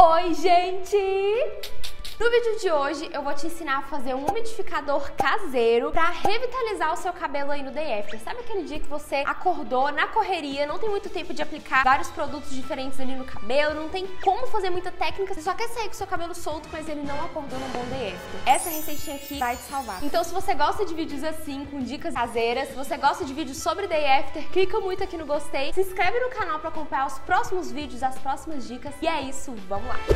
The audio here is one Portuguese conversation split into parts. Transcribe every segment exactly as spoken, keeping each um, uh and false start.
Oi, gente! No vídeo de hoje eu vou te ensinar a fazer um umidificador caseiro pra revitalizar o seu cabelo aí no day after. Sabe aquele dia que você acordou na correria, não tem muito tempo de aplicar vários produtos diferentes ali no cabelo, não tem como fazer muita técnica, você só quer sair com o seu cabelo solto, mas ele não acordou no bom day after. Essa receitinha aqui vai te salvar. Então se você gosta de vídeos assim, com dicas caseiras, se você gosta de vídeos sobre day after, clica muito aqui no gostei, se inscreve no canal pra acompanhar os próximos vídeos, as próximas dicas. E é isso, vamos lá!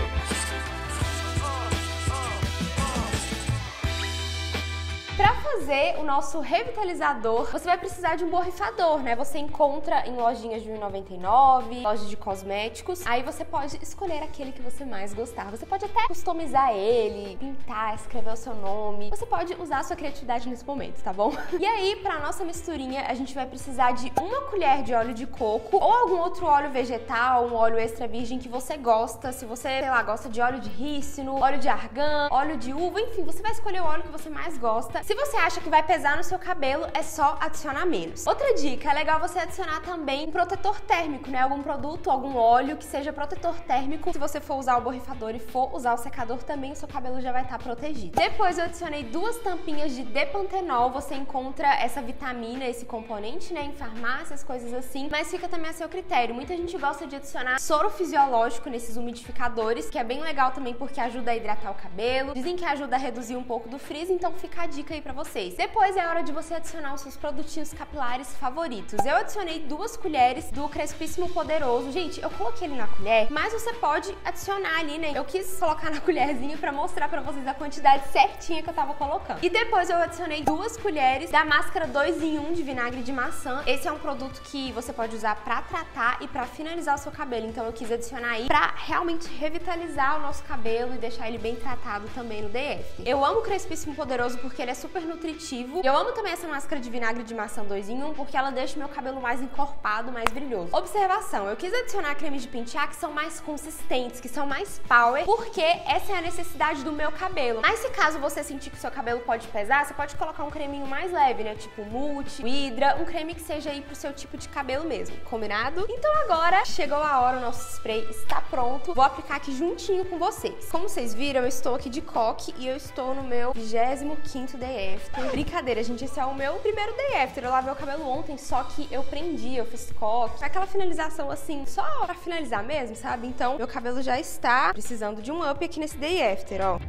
Para fazer o nosso revitalizador, você vai precisar de um borrifador, né? Você encontra em lojinhas de um real e noventa e nove centavos, lojas de cosméticos. Aí você pode escolher aquele que você mais gostar. Você pode até customizar ele, pintar, escrever o seu nome. Você pode usar a sua criatividade nesse momento, tá bom? E aí, para nossa misturinha, a gente vai precisar de uma colher de óleo de coco ou algum outro óleo vegetal, um óleo extra virgem que você gosta. Se você, sei lá, gosta de óleo de rícino, óleo de argan, óleo de uva, enfim, você vai escolher o óleo que você mais gosta. Se você acha que vai pesar no seu cabelo, é só adicionar menos. Outra dica, é legal você adicionar também um protetor térmico, né? Algum produto, algum óleo que seja protetor térmico. Se você for usar o borrifador e for usar o secador também, o seu cabelo já vai estar protegido. Depois eu adicionei duas tampinhas de depantenol. Você encontra essa vitamina, esse componente, né, em farmácias, coisas assim, mas fica também a seu critério. Muita gente gosta de adicionar soro fisiológico nesses umidificadores, que é bem legal também porque ajuda a hidratar o cabelo. Dizem que ajuda a reduzir um pouco do frizz, então fica a dica aí pra vocês. Depois é hora de você adicionar os seus produtinhos capilares favoritos. Eu adicionei duas colheres do Crespíssimo Poderoso. Gente, eu coloquei ele na colher, mas você pode adicionar ali, né? Eu quis colocar na colherzinha pra mostrar pra vocês a quantidade certinha que eu tava colocando. E depois eu adicionei duas colheres da máscara dois em um de vinagre de maçã. Esse é um produto que você pode usar pra tratar e pra finalizar o seu cabelo. Então eu quis adicionar aí pra realmente revitalizar o nosso cabelo e deixar ele bem tratado também no day after. Eu amo o Crespíssimo Poderoso porque ele é super nutritivo. E eu amo também essa máscara de vinagre de maçã dois em um porque ela deixa o meu cabelo mais encorpado, mais brilhoso. Observação, eu quis adicionar cremes de pentear que são mais consistentes, que são mais power, porque essa é a necessidade do meu cabelo. Mas se caso você sentir que o seu cabelo pode pesar, você pode colocar um creminho mais leve, né? Tipo Multi, Hydra, um creme que seja aí pro seu tipo de cabelo mesmo, combinado? Então agora chegou a hora, o nosso spray está pronto. Vou aplicar aqui juntinho com vocês. Como vocês viram, eu estou aqui de coque e eu estou no meu vigésimo quinto day after. Brincadeira, gente, esse é o meu primeiro day after. Eu lavei o cabelo ontem, só que eu prendi, eu fiz coque. Aquela finalização assim, só pra finalizar mesmo, sabe? Então, meu cabelo já está precisando de um up aqui nesse day after, ó.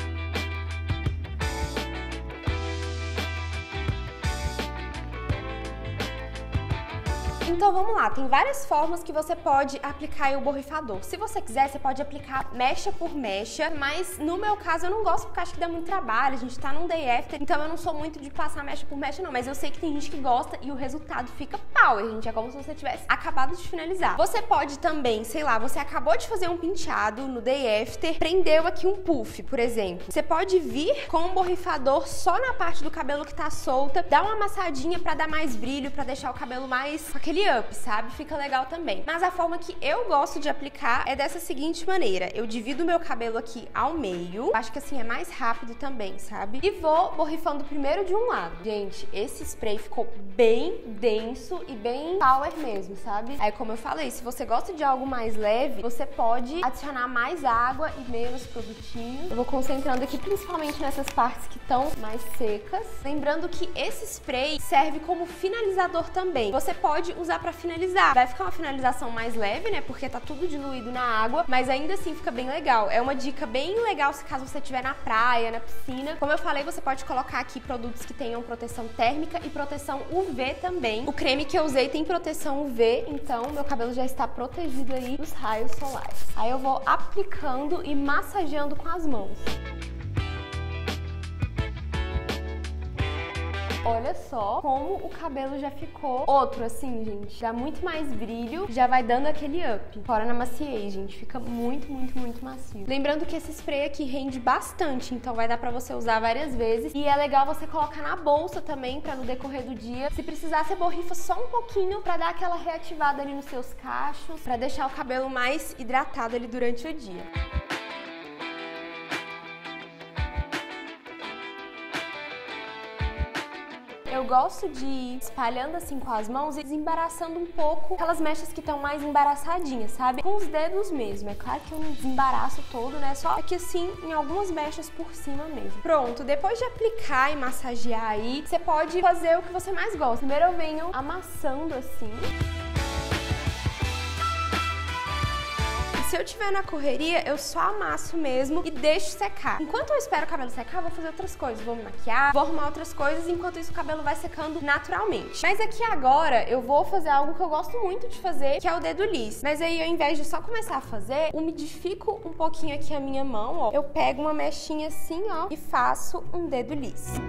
Então vamos lá, tem várias formas que você pode aplicar o borrifador. Se você quiser, você pode aplicar mecha por mecha, mas no meu caso eu não gosto porque acho que dá muito trabalho, a gente tá num day after, então eu não sou muito de passar mecha por mecha não, mas eu sei que tem gente que gosta e o resultado fica power, gente, é como se você tivesse acabado de finalizar. Você pode também, sei lá, você acabou de fazer um penteado no day after, prendeu aqui um puff, por exemplo. Você pode vir com um borrifador só na parte do cabelo que tá solta, dar uma amassadinha pra dar mais brilho, pra deixar o cabelo mais com aquele up, sabe? Fica legal também. Mas a forma que eu gosto de aplicar é dessa seguinte maneira. Eu divido o meu cabelo aqui ao meio. Acho que assim é mais rápido também, sabe? E vou borrifando primeiro de um lado. Gente, esse spray ficou bem denso e bem power mesmo, sabe? Aí, como eu falei, se você gosta de algo mais leve, você pode adicionar mais água e menos produtinho. Eu vou concentrando aqui principalmente nessas partes que estão mais secas. Lembrando que esse spray serve como finalizador também. Você pode usar usar pra finalizar. Vai ficar uma finalização mais leve, né? Porque tá tudo diluído na água, mas ainda assim fica bem legal. É uma dica bem legal se caso você estiver na praia, na piscina. Como eu falei, você pode colocar aqui produtos que tenham proteção térmica e proteção U V também. O creme que eu usei tem proteção U V, então meu cabelo já está protegido aí dos raios solares. Aí eu vou aplicando e massageando com as mãos. Olha só como o cabelo já ficou outro, assim, gente. Dá muito mais brilho, já vai dando aquele up. Fora na maciez, gente. Fica muito, muito, muito macio. Lembrando que esse spray aqui rende bastante, então vai dar pra você usar várias vezes. E é legal você colocar na bolsa também, pra no decorrer do dia. Se precisar, você borrifa só um pouquinho pra dar aquela reativada ali nos seus cachos, pra deixar o cabelo mais hidratado ali durante o dia. Eu gosto de ir espalhando assim com as mãos e desembaraçando um pouco aquelas mechas que estão mais embaraçadinhas, sabe? Com os dedos mesmo. É claro que eu não desembaraço todo, né? Só aqui assim, em algumas mechas por cima mesmo. Pronto, depois de aplicar e massagear aí, você pode fazer o que você mais gosta. Primeiro eu venho amassando assim. Se eu estiver na correria, eu só amasso mesmo e deixo secar. Enquanto eu espero o cabelo secar, eu vou fazer outras coisas. Vou me maquiar, vou arrumar outras coisas, enquanto isso o cabelo vai secando naturalmente. Mas aqui agora, eu vou fazer algo que eu gosto muito de fazer, que é o dedo liso. Mas aí, ao invés de só começar a fazer, umidifico um pouquinho aqui a minha mão, ó. Eu pego uma mechinha assim, ó, e faço um dedo liso.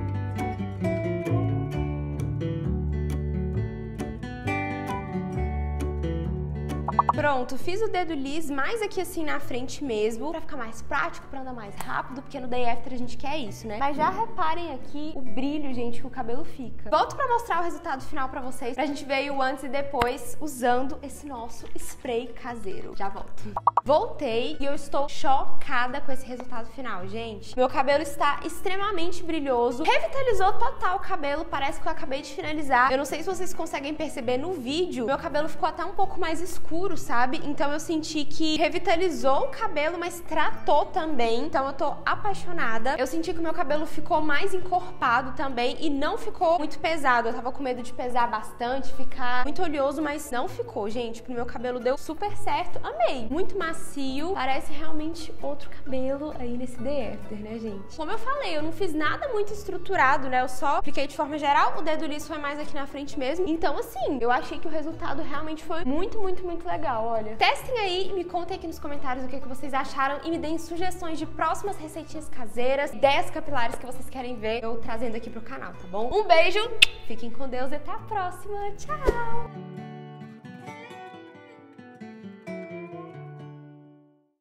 Pronto, fiz o dedo liso mais aqui assim na frente mesmo, pra ficar mais prático, pra andar mais rápido, porque no day after a gente quer isso, né? Mas já reparem aqui o brilho, gente, que o cabelo fica. Volto pra mostrar o resultado final pra vocês, pra gente ver o antes e depois usando esse nosso spray caseiro. Já volto. Voltei e eu estou chocada com esse resultado final, gente. Meu cabelo está extremamente brilhoso, revitalizou total o cabelo, parece que eu acabei de finalizar. Eu não sei se vocês conseguem perceber no vídeo, meu cabelo ficou até um pouco mais escuro, sabe? Então eu senti que revitalizou o cabelo, mas tratou também. Então eu tô apaixonada. Eu senti que o meu cabelo ficou mais encorpado também e não ficou muito pesado. Eu tava com medo de pesar bastante, ficar muito oleoso, mas não ficou, gente. Pro meu cabelo deu super certo. Amei. Muito macio. Parece realmente outro cabelo aí nesse day after, né, gente? Como eu falei, eu não fiz nada muito estruturado, né? Eu só apliquei de forma geral. O dedo liso foi mais aqui na frente mesmo. Então, assim, eu achei que o resultado realmente foi muito, muito, muito legal, olha. Testem aí e me contem aqui nos comentários o que, que vocês acharam e me deem sugestões de próximas receitinhas caseiras, ideias capilares que vocês querem ver eu trazendo aqui pro canal, tá bom? Um beijo, fiquem com Deus e até a próxima. Tchau!